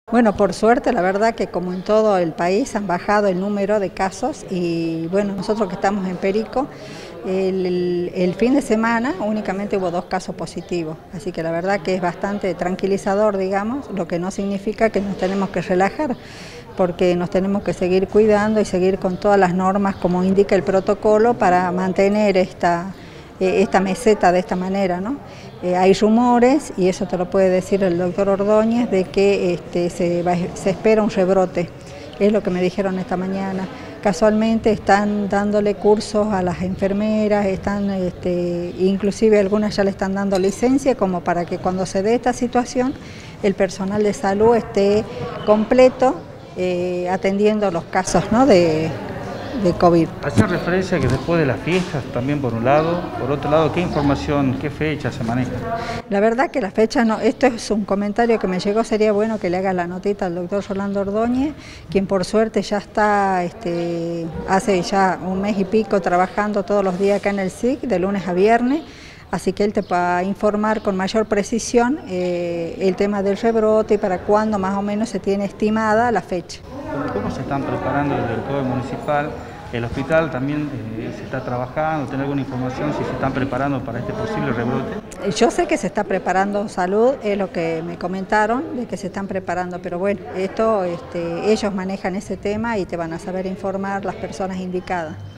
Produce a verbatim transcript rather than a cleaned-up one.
Bueno, por suerte, la verdad que como en todo el país han bajado el número de casos y bueno, nosotros que estamos en Perico, el, el, el fin de semana únicamente hubo dos casos positivos, así que la verdad que es bastante tranquilizador, digamos, lo que no significa que nos tenemos que relajar, porque nos tenemos que seguir cuidando y seguir con todas las normas como indica el protocolo para mantener esta, esta meseta de esta manera, ¿no? Eh, hay rumores, y eso te lo puede decir el doctor Ordóñez, de que este, se, va, se espera un rebrote, es lo que me dijeron esta mañana. Casualmente están dándole cursos a las enfermeras, están, este, inclusive algunas ya le están dando licencia como para que cuando se dé esta situación el personal de salud esté completo eh, atendiendo los casos, ¿no?, de, de COVID. Hace referencia que después de las fiestas también por un lado, por otro lado, ¿qué información, qué fecha se maneja? La verdad que la fecha no, esto es un comentario que me llegó, sería bueno que le haga la notita al doctor Rolando Ordóñez, quien por suerte ya está, este, hace ya un mes y pico trabajando todos los días acá en el S I C, de lunes a viernes, así que él te va a informar con mayor precisión eh, el tema del rebrote y para cuándo más o menos se tiene estimada la fecha. ¿Cómo se están preparando desde el C O E municipal? El hospital también eh, se está trabajando, ¿tiene alguna información si se están preparando para este posible rebrote? Yo sé que se está preparando salud, es lo que me comentaron, de que se están preparando, pero bueno, esto este, ellos manejan ese tema y te van a saber informar las personas indicadas.